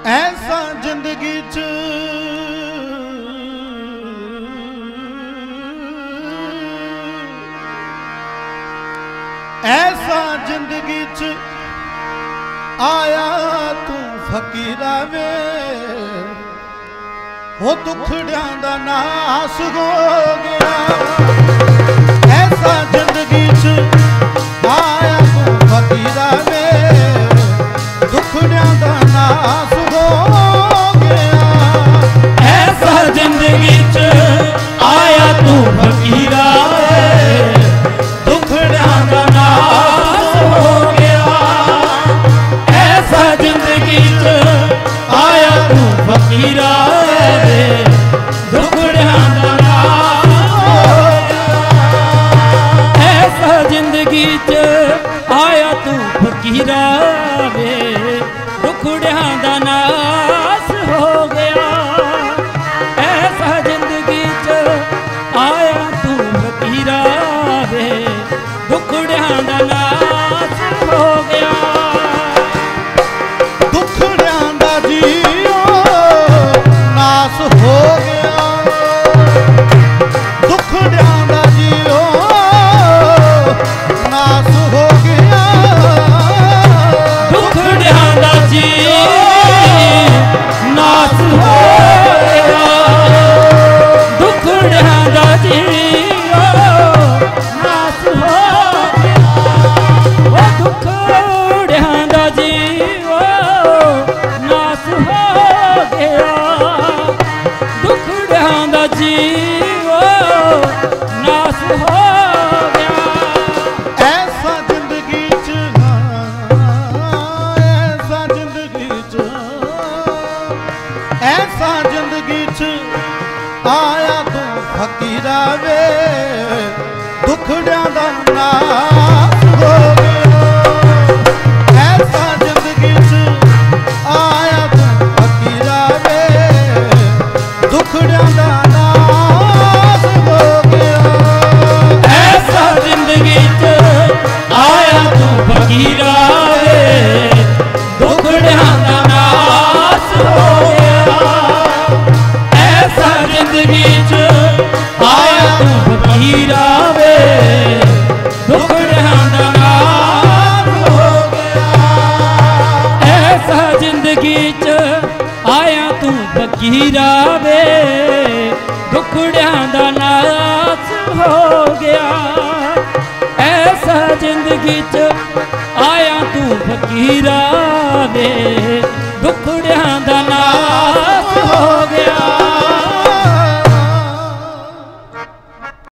ऐसा जिंदगी च ऐसा जिंदगी च आया तू फकीरा वे हो दुखड़ियां दा नास हो गया। ऐसा जिंदगी च आया तू फकीरा वे दुखड़ियां दा नास हो गया। ऐसा जिंदगी च आया तू फकीरा वे दुखड़ियां दा नास हो गया। ऐसा जिंदगी च आया तू फकीरा वे दुखड़ियां दा नास हो गया। ऐसा जिंदगी च आया तू फकीरा वे दुखड़ियां दा नास हो गया। ऐसा जिंदगी च आया तू फकीरा वे दुखड़ियां दा नास हो गया। दुखड़ियां दा जीओ नास हो गया। दुखड़ियां दा जीओ नास हो गया। दुखड़ियां दा जी नास हो गया। दुखड़ियां दा जी नास हो गया। वो दुखड़ियां दा जी नास हो गया। दुखड़ियां दा जी नास हो गया। ऐसा जिंदगी च ऐसा जिंदगी च ऐसा जिंदगी च आया तू फकीरा वे दुखड़ियां दा नास हो गया। ऐसा जिंदगी च आया तू फकीरा वे दुखड़ियां दा नास हो गया। ऐसा जिंदगी च आया तू फकीरा वे दुखड़ियां दा नास हो गया। ऐसा जिंदगी च आया तू फकीरा वे दुखड़ियां दा नास हो गया। ऐसा जिंदगी च आया तू फकीरा वे दुखड़ियां दा नास हो गया। ऐसा जिंदगी च आया तू फकीरा वे दुखड़ियां दा नास